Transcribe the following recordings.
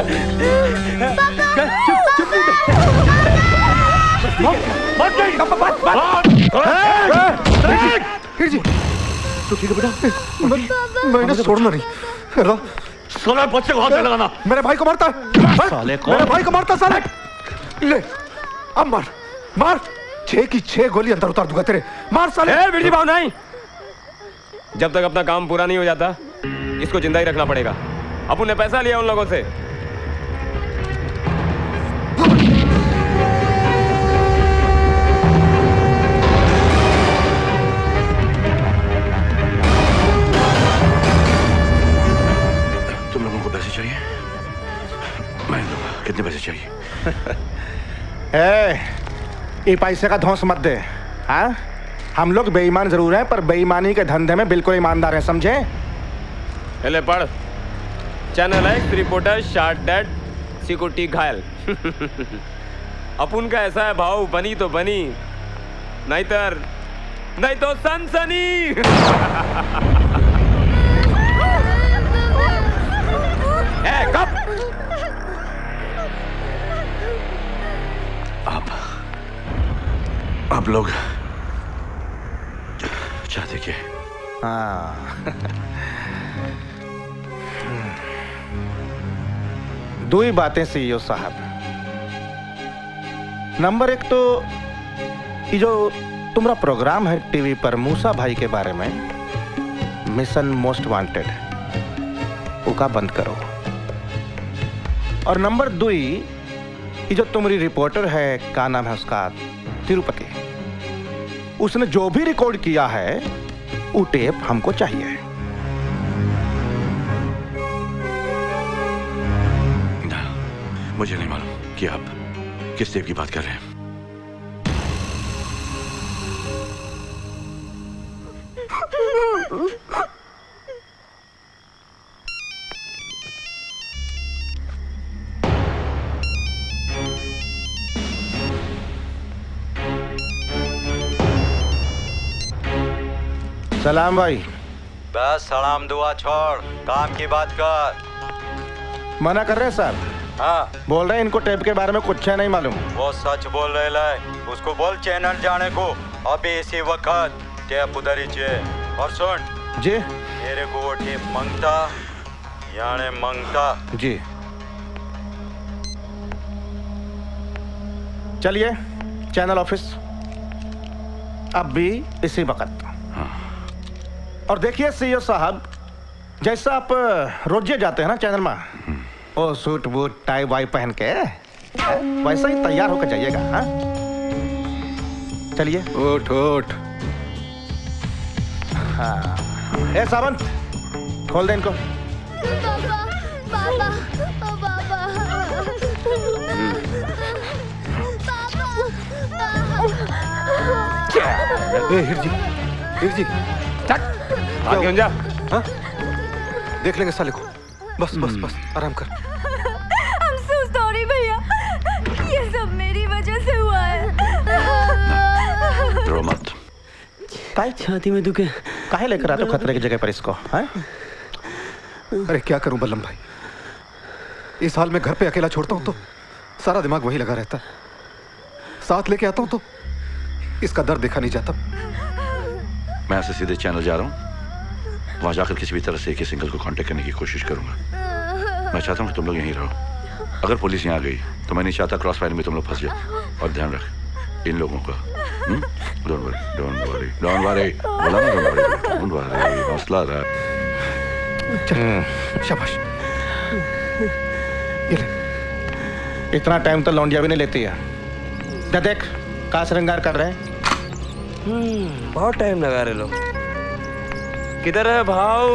तो ठीक है बेटा, मैं इन्हें छोड़ना नहीं। हेलो साले बच्चे को हाथ नहीं लगाना। मेरे भाई को मारता है। साले कौन? मेरे भाई को मारता साले। ले अब मार मार, 6 की 6 गोली अंदर उतार दूंगा तेरे। मार साले। बिरजी भाव नहीं, जब तक अपना काम पूरा नहीं हो जाता इसको जिंदा ही रखना पड़ेगा। अपन ने पैसा लिया उन लोगों से। तुम लोगों को पैसे चाहिए? मैं दूंगा। कितने पैसे चाहिए? ये पैसे का धौंस मत दे। हाँ, हम लोग बेईमान जरूर हैं पर बेईमानी के धंधे में बिल्कुल ईमानदार हैं, समझे? पहले पढ़। Channel X reporter shot dead, security घायल। अपन का ऐसा है भाव, बनी तो बनी, नहीं तो सनसनी। कब आप लोग चाहते क्या? हाँ दो ही बातें सीईओ साहब। नंबर 1 तो ये जो तुम्हारा प्रोग्राम है टीवी पर मूसा भाई के बारे में, मिशन मोस्ट वांटेड, उसका बंद करो। और नंबर 2 ये जो तुम्हारी रिपोर्टर है, क्या नाम है उसका, तिरुपति, उसने जो भी रिकॉर्ड किया है वो टेप हमको चाहिए। ना, मुझे नहीं मालूम कि आप किस टेप की बात कर रहे हैं। सलाम भाई। बस सलाम दुआ छोड़, काम की बात कर। मना कर रहे हैं साहब? हाँ बोल रहे हैं इनको टेप के बारे में कुछ है नहीं मालूम। वो सच बोल रहे लाए, उसको बोल चैनल जाने को अभी इसी वक्त टेप उधर ही चाहिए। और सुन जी, मेरे को वो टेप मांगता यानी मांगता जी। चलिए चैनल ऑफिस अब भी इसी वक्त। और देखिए सीईओ साहब, जैसा आप रोजे जाते हैं ना चैनल में, ओ सूट बूट टाई वाई पहन के वैसा ही तैयार होकर जाइएगा। हाँ चलिए। उठ उठ। हाँ ए सावंत, खोल दे इनको। बाबा, बाबा, ओ बाबा। ए हिरजी, आगे जा। हाँ? देख लेंगे साले को। बस बस बस आराम कर। I'm so sorry भैया, ये सब मेरी वजह से हुआ है। रो मत। काहे छाती में दुखे? काहे लेकर आते हो खतरे की जगह पर इसको? हाँ? अरे क्या करूं बल्लम भाई, इस हाल में घर पे अकेला छोड़ता हूं तो सारा दिमाग वहीं लगा रहता है। साथ लेके आता हूं तो इसका दर्द देखा नहीं जाता। मैं ऐसे सीधे चैनल जा रहा हूँ, वहां जाकर किसी भी तरह से एक सिंगल को कांटेक्ट करने की कोशिश करूंगा। मैं चाहता हूँ कि तुम लोग यहीं रहो। अगर पुलिस यहाँ आ गई तो मैं नहीं चाहता क्रॉस फायर में तुम लोग फंस जाओ। और ध्यान रख इन लोगों का। Don't worry, don't worry, don't worry, बोला ना डोंट वरी, डोंट वरी, हौसला रख। शाबाश। ये ले। इतना टाइम तो लौंडिया भी नहीं लेती है। देख कहाँ श्रृंगार कर रहे हैं। बहुत टाइम लगा रहे लोग। किधर है भाव?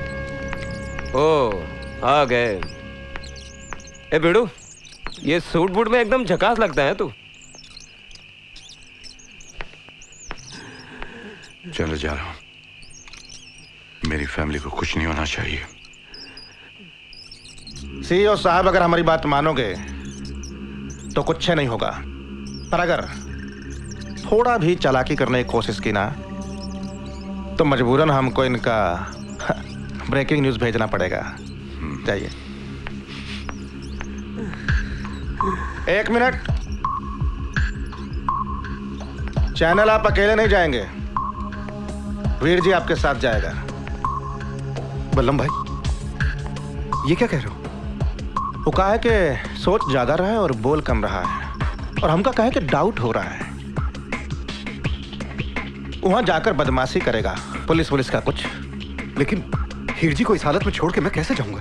ओ आ गए। ए बेड़ू, ये सूट बूट में एकदम झकास लगता है तू। चलो जा रहा हूँ, मेरी फैमिली को कुछ नहीं होना चाहिए। सीईओ साहब, अगर हमारी बात मानोगे तो कुछ नहीं होगा, पर अगर थोड़ा भी चालाकी करने की कोशिश की ना तो मजबूरन हमको इनका ब्रेकिंग न्यूज भेजना पड़ेगा। जाइए। एक मिनट। चैनल आप अकेले नहीं जाएंगे, वीर जी आपके साथ जाएगा। बल्लम भाई, ये क्या कह रहे हो? वो कहा है कि सोच ज्यादा रहा है और बोल कम रहा है, और हमका कहा है कि डाउट हो रहा है। वहां जाकर बदमाशी करेगा, पुलिस का कुछ। लेकिन हीर जी को इस हालत में छोड़ के मैं कैसे जाऊंगा?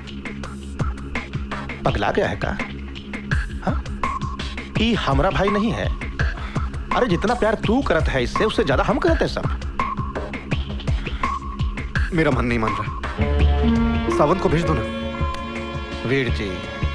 पगला गया है का? हाँ? ये हमारा भाई नहीं है। अरे जितना प्यार तू करत है इससे, उससे ज्यादा हम करते हैं सब। मेरा मन नहीं मान रहा, सावंत को भेज दो ना। वीर जी,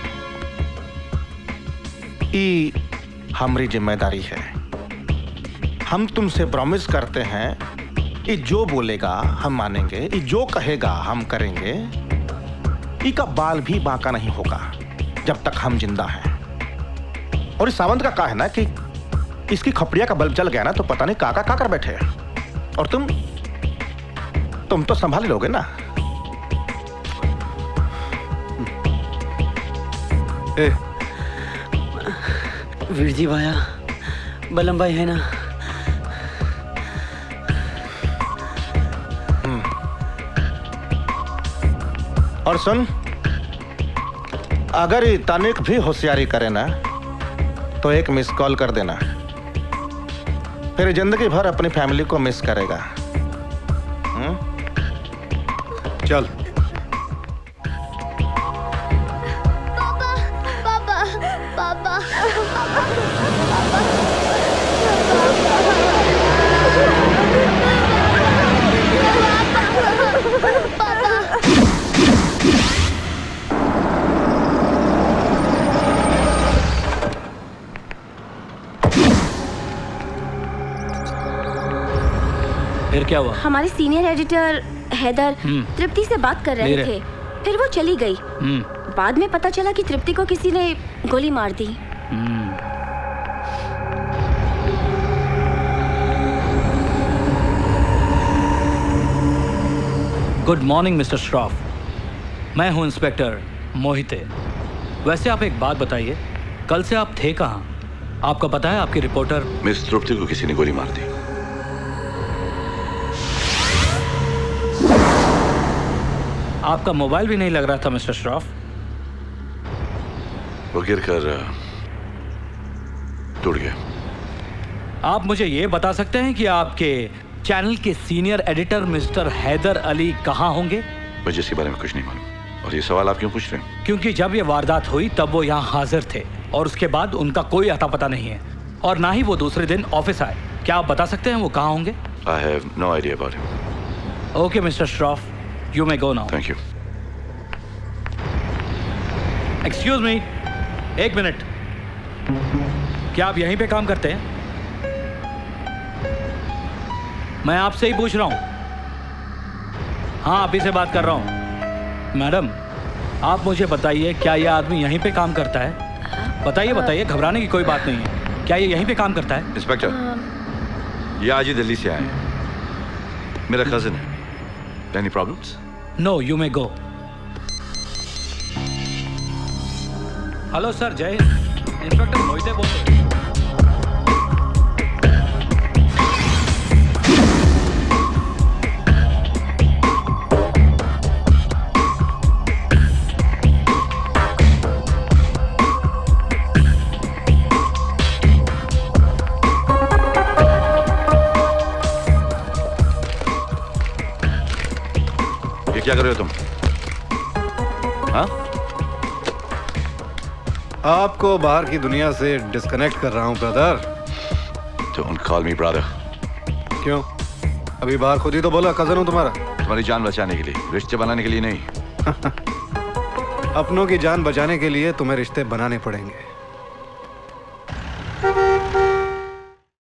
ये हमारी जिम्मेदारी है। हम तुमसे प्रॉमिस करते हैं, ये जो बोलेगा हम मानेंगे, ये जो कहेगा हम करेंगे। इसका बाल भी बांका नहीं होगा जब तक हम जिंदा हैं। और इस सावंत का कहा है ना कि इसकी खपड़िया का बल्ब जल गया ना तो पता नहीं काका का कर बैठे। और तुम तो संभाल लोगे ना। वीर जी भाया, बल्लम भाई है ना? और सुन, अगर ये तनिक भी होशियारी करे ना तो एक मिस कॉल कर देना, फिर जिंदगी भर अपनी फैमिली को मिस करेगा। चल। पापा, पापा, फिर क्या हुआ? हमारे सीनियर एडिटर हैदर तृप्ति से बात कर रहे थे, फिर वो चली गई। बाद में पता चला कि तृप्ति को किसी ने गोली मार दी। गुड मॉर्निंग मिस्टर श्रॉफ, मैं हूं इंस्पेक्टर मोहिते। वैसे आप एक बात बताइए, कल से आप थे कहाँ? आपको पता है आपकी रिपोर्टर मिस ट्रुप्ति को किसी ने गोली मार दी। आपका मोबाइल भी नहीं लग रहा था मिस्टर श्रॉफ। वो गिरकर टूट गया। आप मुझे ये बता सकते हैं कि आपके चैनल के senior editor mister Haider Ali कहाँ होंगे? मुझे इसके बारे में कुछ नहीं मालूम। और ये सवाल आप क्यों पूछ रहे हैं? क्योंकि जब ये वारदात हुई तब वो यहाँ हाजिर थे और उसके बाद उनका कोई अता पता नहीं है, और ना ही वो दूसरे दिन ऑफिस आए। क्या आप बता सकते हैं वो कहाँ होंगे? I have no idea about him. Okay, Mr. Shroff, you may go now. Thank you. Excuse me, एक मिनट। क्या आप यहीं पे काम करते हैं? मैं आपसे ही पूछ रहा हूँ। हाँ, आप ही से बात कर रहा हूँ। मैडम, आप मुझे बताइए, क्या ये आदमी यहीं पे काम करता है? बताइए बताइए, घबराने की कोई बात नहीं है। क्या ये यहीं पे काम करता है? इंस्पेक्टर, ये आज ही दिल्ली से आए हैं। मेरा कजिन है। Any problems? No, you may go. Hello sir, जय हिंद। इंस्पेक्टर मोहिते बोल रहे हैं। क्या कर रहे हो तुम? हाँ? आपको बाहर की दुनिया से डिस्कनेक्ट कर रहा हूँ brother. Don't call me brother. क्यों? अभी बाहर खुद ही तो बोला कजन हूँ तुम्हारा। तुम्हारी जान बचाने के लिए, रिश्ते बनाने के लिए नहीं। अपनों की जान बचाने के लिए तुम्हें रिश्ते बनाने पड़ेंगे।